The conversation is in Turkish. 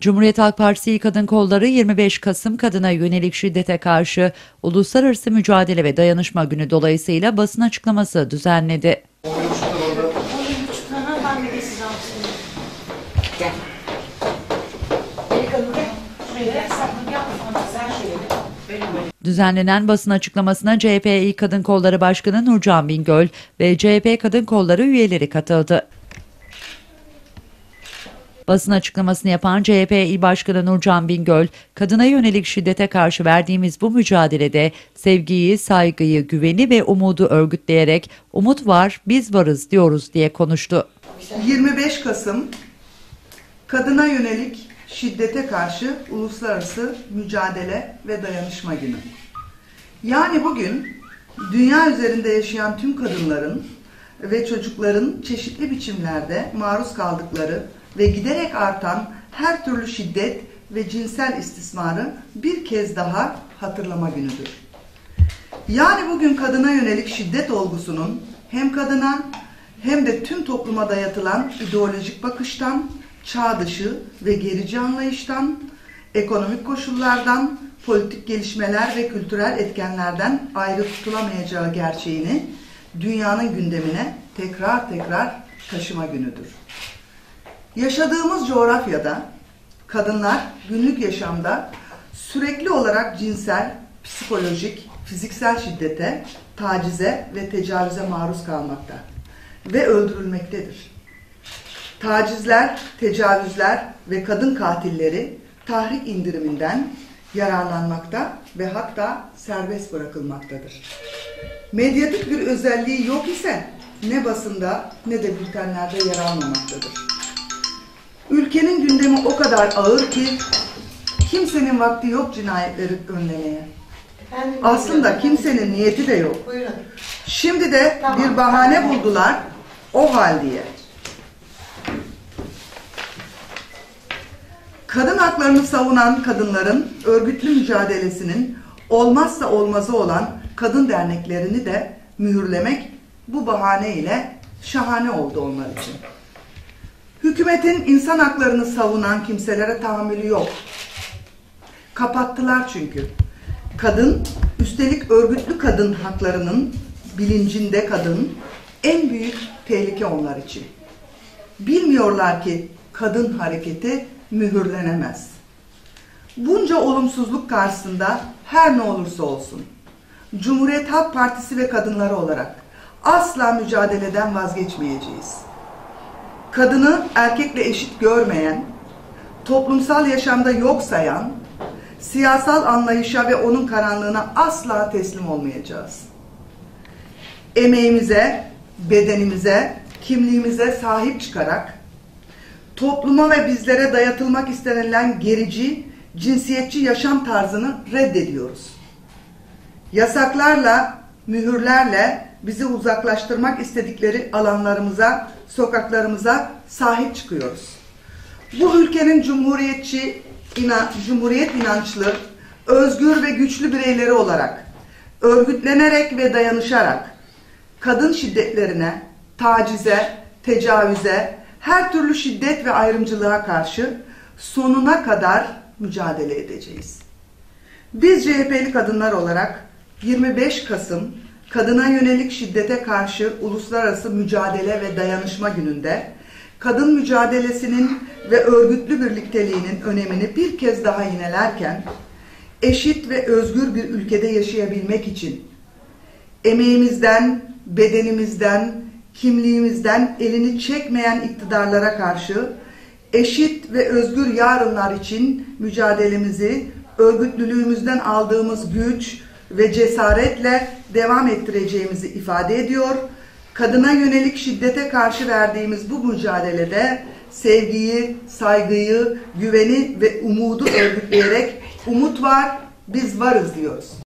Cumhuriyet Halk Partisi Kadın Kolları 25 Kasım kadına yönelik şiddete karşı Uluslararası Mücadele ve Dayanışma Günü dolayısıyla basın açıklaması düzenledi. Düzenlenen basın açıklamasına CHP Kadın Kolları Başkanı Nurcan Bingöl ve CHP Kadın Kolları üyeleri katıldı. Basın açıklamasını yapan CHP İl Başkanı Nurcan Bingöl, kadına yönelik şiddete karşı verdiğimiz bu mücadelede sevgiyi, saygıyı, güveni ve umudu örgütleyerek "Umut var, biz varız" diyoruz diye konuştu. 25 Kasım Kadına Yönelik Şiddete Karşı Uluslararası Mücadele ve Dayanışma Günü. Yani bugün dünya üzerinde yaşayan tüm kadınların ve çocukların çeşitli biçimlerde maruz kaldıkları ve giderek artan her türlü şiddet ve cinsel istismarı bir kez daha hatırlama günüdür. Yani bugün kadına yönelik şiddet olgusunun hem kadına hem de tüm topluma dayatılan ideolojik bakıştan, çağ dışı ve gerici anlayıştan, ekonomik koşullardan, politik gelişmeler ve kültürel etkenlerden ayrı tutulamayacağı gerçeğini dünyanın gündemine tekrar taşıma günüdür. Yaşadığımız coğrafyada kadınlar günlük yaşamda sürekli olarak cinsel, psikolojik, fiziksel şiddete, tacize ve tecavüze maruz kalmakta ve öldürülmektedir. Tacizler, tecavüzler ve kadın katilleri tahrik indiriminden yararlanmakta ve hatta serbest bırakılmaktadır. Medyatik bir özelliği yok ise ne basında ne de bültenlerde yer almamaktadır. Ülkenin gündemi o kadar ağır ki kimsenin vakti yok cinayetleri önlemeye. Aslında kimsenin niyeti de yok. Şimdi de bir bahane buldular o hal diye. Kadın haklarını savunan kadınların örgütlü mücadelesinin olmazsa olmazı olan kadın derneklerini de mühürlemek bu bahane ile şahane oldu onlar için. Hükümetin insan haklarını savunan kimselere tahammülü yok. Kapattılar çünkü. Kadın, üstelik örgütlü kadın haklarının bilincinde kadın, en büyük tehlike onlar için. Bilmiyorlar ki kadın hareketi mühürlenemez. Bunca olumsuzluk karşısında her ne olursa olsun, Cumhuriyet Halk Partisi ve kadınları olarak asla mücadeleden vazgeçmeyeceğiz. Kadını erkekle eşit görmeyen, toplumsal yaşamda yok sayan, siyasal anlayışa ve onun karanlığına asla teslim olmayacağız. Emeğimize, bedenimize, kimliğimize sahip çıkarak, topluma ve bizlere dayatılmak istenilen gerici, cinsiyetçi yaşam tarzını reddediyoruz. Yasaklarla, mühürlerle bizi uzaklaştırmak istedikleri alanlarımıza, sokaklarımıza sahip çıkıyoruz. Bu ülkenin cumhuriyet inançlı, özgür ve güçlü bireyleri olarak örgütlenerek ve dayanışarak kadın şiddetlerine, tacize, tecavüze, her türlü şiddet ve ayrımcılığa karşı sonuna kadar mücadele edeceğiz. Biz CHP'li kadınlar olarak 25 Kasım Kadına Yönelik Şiddete Karşı Uluslararası Mücadele ve Dayanışma Günü'nde kadın mücadelesinin ve örgütlü birlikteliğinin önemini bir kez daha yinelerken, eşit ve özgür bir ülkede yaşayabilmek için emeğimizden, bedenimizden, kimliğimizden elini çekmeyen iktidarlara karşı eşit ve özgür yarınlar için mücadelemizi örgütlülüğümüzden aldığımız güç ve cesaretle devam ettireceğimizi ifade ediyor. Kadına yönelik şiddete karşı verdiğimiz bu mücadelede sevgiyi, saygıyı, güveni ve umudu örgütleyerek "Umut var, biz varız" diyoruz.